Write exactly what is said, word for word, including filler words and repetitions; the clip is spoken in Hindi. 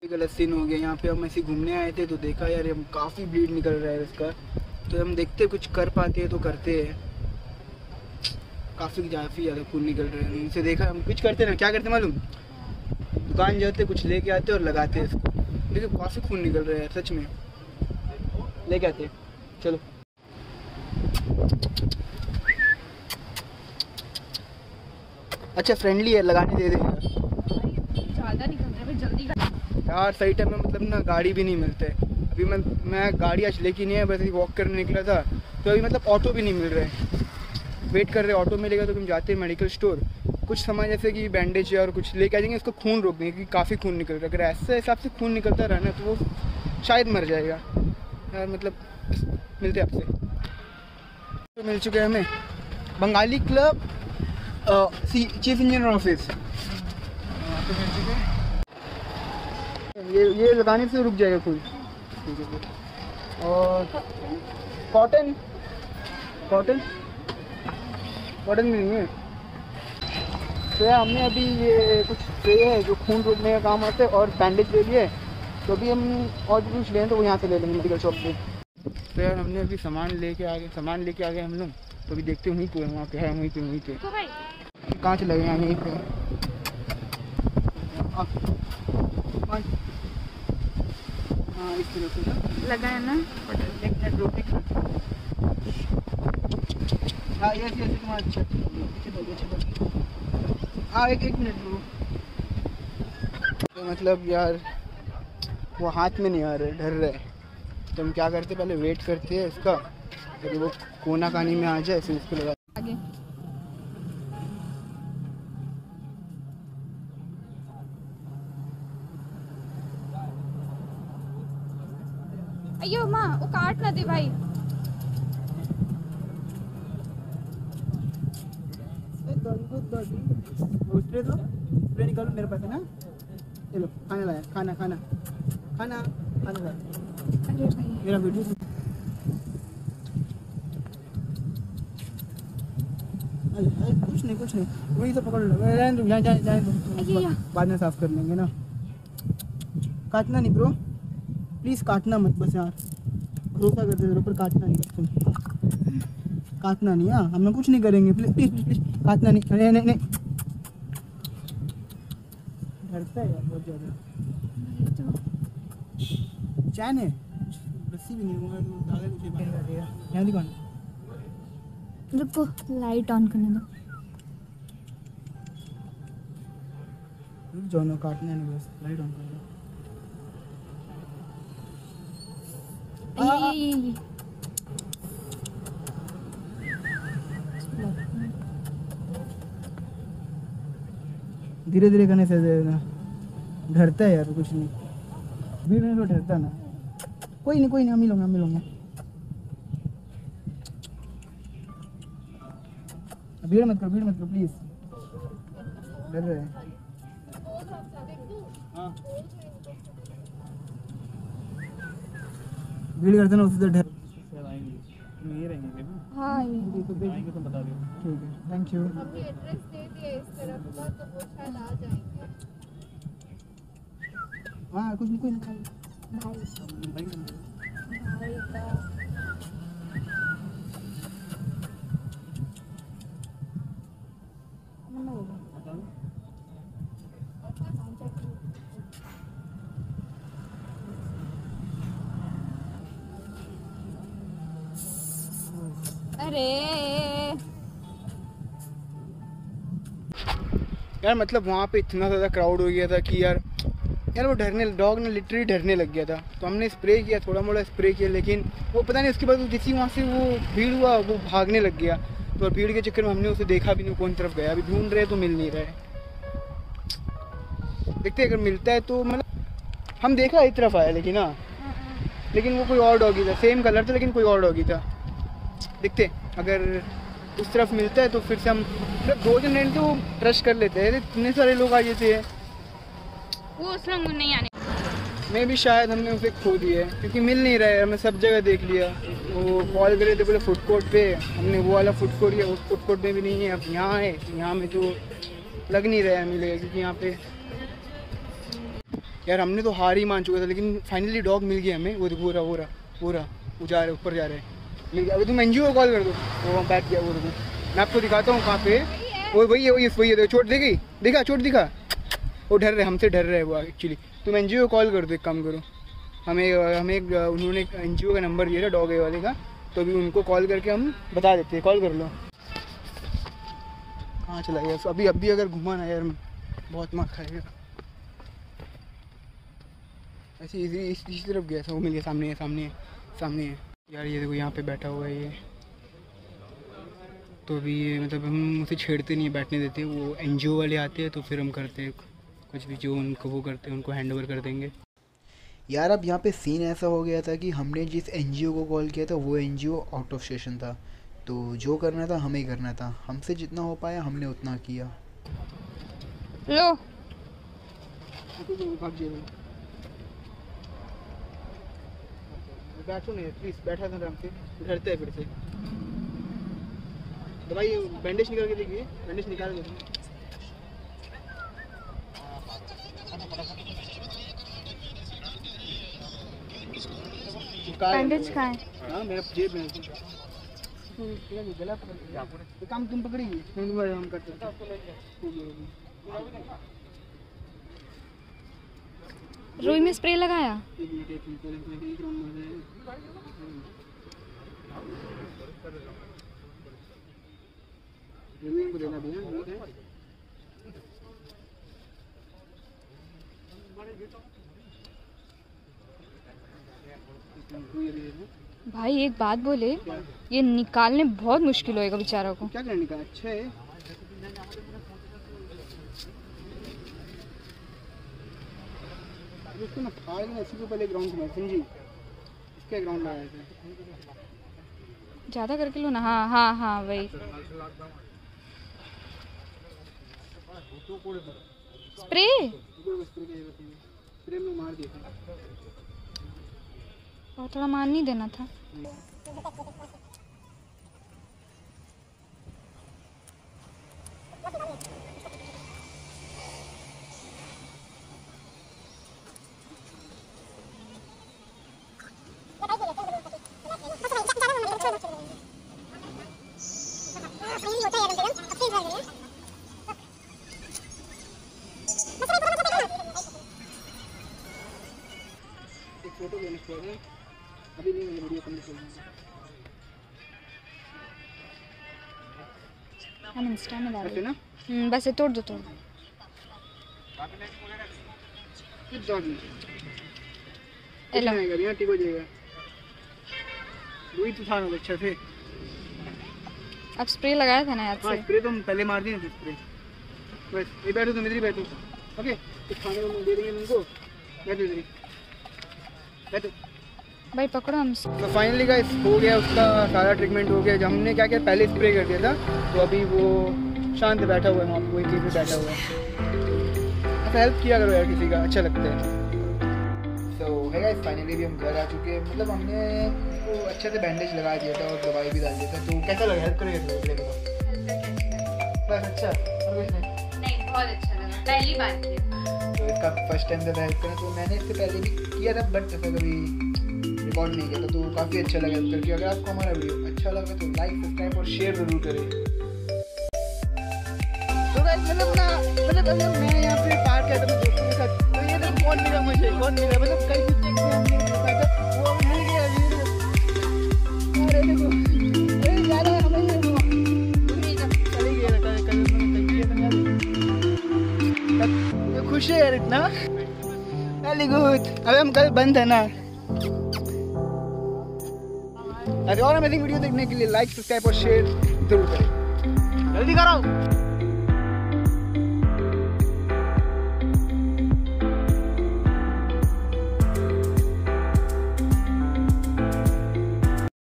गलत सीन हो गया। यहाँ पे हम ऐसे घूमने आए थे तो देखा यार हम काफ़ी ब्लीड निकल रहा है इसका, तो हम देखते कुछ कर पाते हैं तो करते हैं। काफ़ी काफ़ी ज़्यादा खून निकल रहे हैं। इनसे देखा हम कुछ करते ना, क्या करते मालूम, दुकान जाते कुछ लेके आते और लगाते हैं इसको। देखिए काफ़ी खून निकल रहा है सच में, लेके आते चलो। अच्छा फ्रेंडली है, लगाने दे देगा। ज़्यादा निकल रहा है, जल्दी कर यार सही टाइम में मतलब ना गाड़ी भी नहीं मिलते। अभी मैं मैं गाड़ी आज लेके नहीं है, बस वॉक करने निकला था तो अभी मतलब ऑटो भी नहीं मिल रहा है। वेट कर रहे ऑटो मिलेगा तो हम जाते हैं मेडिकल स्टोर, कुछ सामान जैसे कि बैंडेज और कुछ लेके आ जाएंगे, उसको खून रोक देंगे क्योंकि काफ़ी खून निकल रहा है। अगर ऐसे हिसाब से खून निकलता रहा ना तो वो शायद मर जाएगा यार। मतलब मिलते हैं आपसे। तो मिल चुके हैं हमें Bengali club chief engineer office, तो मिल चुके हैं। ये ये लगाने से रुक जाएगा खून। और कॉटन कॉटन कॉटन भी नहीं है। तो यार हमने अभी ये कुछ स्प्रे है जो खून रोकने का काम आता है और बैंडेज ले लिए, तो अभी हम और भी कुछ लें तो वो यहाँ से ले लेंगे मेडिकल शॉप से। तो यार हमने अभी सामान लेके आ गए सामान लेके आ गए हम लोग, तो अभी देखते हैं वहीं पे वहाँ पे है वहीं पे वहीं पे कहाँ से लगे यहाँ यहीं पे। हाँ इस तरह से लगा है ना। एक मिनट रोक। हाँ ये ऐसे तुम्हारा अच्छा हाँ एक एक मिनट रुको। तो मतलब यार वो हाथ में नहीं आ रहा है, डर रहा है, तो हम क्या करते पहले वेट करते हैं इसका, तो वो कोना कानी में आ जाए फिर इसको लगा आगे। अयो माँ वो काट ना दे भाई। स्प्रे दो, स्प्रे निकालो मेरे पास है ना। चलो खाना लाया, खाना खाना खाना खाना लाया मेरा वीडियो। कुछ नहीं कुछ नहीं वही तो पकड़ लो, रहने दो यहाँ जाए जाए दो, बाद में साफ कर लेंगे ना। काटना नहीं ब्रो, प्लीज़ काटना मत बस यार, भरोसा करते मेरे ऊपर, काटना नहीं तुम, काटना नहीं। हाँ हम कुछ नहीं करेंगे, प्लीज प्लीज प्लीज काटना नहीं। नहीं नहीं नहीं डरता है यार बहुत ज़्यादा। चैन है रस्सी भी नहीं धागा यहाँ दुकान। रुको लाइट ऑन करने दो। रुक जाओ ना, काटना नहीं बस लाइट ऑन कर दो। ये ये ये धीरे धीरे करने से देना, डरता है यार कुछ नहीं, भीड़ में तो डरता ना। कोई नहीं कोई नहीं हम ही लूँगा हम ही लूँगा। भीड़ मत करो भीड़ मत करो प्लीज, डर रहे हैं। हाँ भीड़ करते ना उससे डर ये रहेंगे ना। हाँ आएंगे तो बता दो। ठीक है थैंक यू। अभी एड्रेस दे दिए इस तरफ का तो वो शायद आ जाएंगे। हाँ कुछ नहीं कोई नहीं भाई भाई का अरे यार मतलब वहाँ पे इतना ज़्यादा क्राउड हो गया था कि यार यार वो डरने डॉग ने लिटरली डरने लग गया था। तो हमने स्प्रे किया, थोड़ा मोड़ा स्प्रे किया, लेकिन वो पता नहीं उसके बाद जैसे वहाँ से वो भीड़ हुआ वो भागने लग गया। तो भीड़ के चक्कर में हमने उसे देखा भी नहीं कौन तरफ गया। अभी ढूंढ रहे तो मिल नहीं रहा है, देखते अगर मिलता है तो मतलब हम देखा एक तरफ आया, लेकिन हाँ लेकिन वो कोई और डॉगी था, सेम कलर था लेकिन कोई और डॉगी था। देखते अगर उस तरफ मिलता है तो फिर से हम मतलब दो जन रहते वो ट्रस्ट कर लेते हैं, इतने सारे लोग आ जाते हैं वो उस लोग नहीं आने। मैं भी शायद हमने उसे खो दिया है क्योंकि मिल नहीं रहा है। हमें सब जगह देख लिया, वो कॉल करे थे बोले फूड कोर्ट पे, हमने वो वाला फूड कोर्ट किया, उस फूड कोर्ट में भी नहीं है। अब यहाँ है, यहाँ में तो लग नहीं रहा है मिलेगा क्योंकि यहाँ पे यार हमने तो हार ही मान चुका था, लेकिन फाइनली डॉग मिल गया हमें। वो देखो वो रहा वो रहा वो रहा वो जा रहे ऊपर जा रहे हैं, मिल गया। अभी तुम एन जी ओ को कॉल कर दो, वो बैठ गया। वो देखो मैं आपको दिखाता हूँ कहाँ पे, वो वही है वही वही है। चोट दे गई, देखा चोट दिखा, वो डर रहे, हमसे डर रहे हैं वो एक्चुअली। तुम एन जी ओ को कॉल कर दो, एक काम करो, हमें हमें उन्होंने एन जी ओ का नंबर दिया था डॉग वाले का, तो अभी उनको कॉल करके हम बता देते हैं। कॉल कर लो। कहाँ चला गया अभी? अभी अगर घुमा ना यार बहुत मार खाएगा। ऐसे इसी इसी तरफ गया था, वो मिल गया। सामने है सामने है सामने है यार, ये देखो यहाँ पे बैठा हुआ है ये। तो अभी ये मतलब हम उसे छेड़ते नहीं, बैठने देते। वो एन जी ओ वाले आते हैं तो फिर हम करते हैं कुछ भी, जो उनको वो करते हैं उनको हैंड ओवर कर देंगे। यार अब यहाँ पे सीन ऐसा हो गया था कि हमने जिस एन जी ओ को कॉल किया था वो N G O out of station था, तो जो करना था हमें ही करना था। हमसे जितना हो पाया हमने उतना किया। लो बैठो नहीं प्लीज, बैठा था आराम से, उठरते हैं फिर से। दवाई बैंडेज निकाल के देखिए, बैंडेज निकाल के बैंडेज कहाँ है? हाँ मेरा जेब में गला पकड़, काम तुम पकड़ेगी हम करते हैं। रुई में स्प्रे लगाया? देना भी है। भाई एक बात बोले, ये निकालने बहुत मुश्किल होएगा बेचारा को। क्या करने का? अच्छा है इसको ना फाड़ के इसी को पहले ग्राउंड में समझी, इसके ग्राउंड लगाया था। ज़्यादा करके लो ना। हाँ हाँ हाँ वही स्प्रे स्प्रे में मार दिया था, और थोड़ा मान नहीं देना था। एक फोटो लेने के बाद अभी नहीं मुझे वीडियो कंप्लीट करना है। हम इंस्टा में डाल ऐसे ना हम्म बस ये तोड़ दो तोड़ दो। कुछ दौड़ नहीं हेलो नहीं करिए, ठीक हो जाएगा। वही तो था ना अच्छा से। अब स्प्रे लगाया था ना याद हाँ से। स्प्रे तो हम पहले मार दिए थे स्प्रे। बस ये बैठो तुम इधर ही बैठो, ओके? कुछ खाने को दे देंगे तुमको, बैठो इधर ही बैठो। भाई पकड़ो हम। तो फाइनली गाइस हो गया, उसका सारा ट्रीटमेंट हो गया। जब हमने क्या किया पहले स्प्रे कर दिया था, तो अभी वो शांत बैठा हुआ है वहाँ पे, वही चीज़ पे बैठा हुआ है। ऐसा हेल्प किया करो यार किसी का, अच्छा लगता है। तो है गाइस फाइनली भी हम घर आ चुके हैं। मतलब हमने वो अच्छे से बैंडेज लगा दिया था और दवाई भी डाल दिया था। तो कैसा लगा? हेल्प करेगा बस? अच्छा और कुछ नहीं? नहीं बहुत अच्छा लगा, पहली बार किया। तो इसका फर्स्ट टाइम जब हेल्प करा, तो मैंने इससे पहले भी किया था बट ऐसा कभी रिकॉर्ड नहीं किया था। तो काफ़ी अच्छा लगा हेल्प करके। अगर आपको हमारा वीडियो अच्छा लगा तो लाइक सब्सक्राइब और शेयर जरूर करें। तो गाइस मतलब ना मतलब अगर मैं यहाँ पे पार्क गया था अपने दोस्तों के साथ, तो ये तो कौन मिला मुझे, कौन मिला मतलब कई कितने को हमने देखा था, वो अब मिल गया मिल गया। अरे देखो अरे ज़्यादा हमें ये वो चली गया था कल मैंने कहीं किया था यार। ये खुश है यार इतना, वेरी गुड। अबे हम कल बंद है ना। ऐसे और अमेजिंग वीडियो देखने के लिए लाइक सब्सक्राइब और शेयर जरूर करें, जल्दी करो।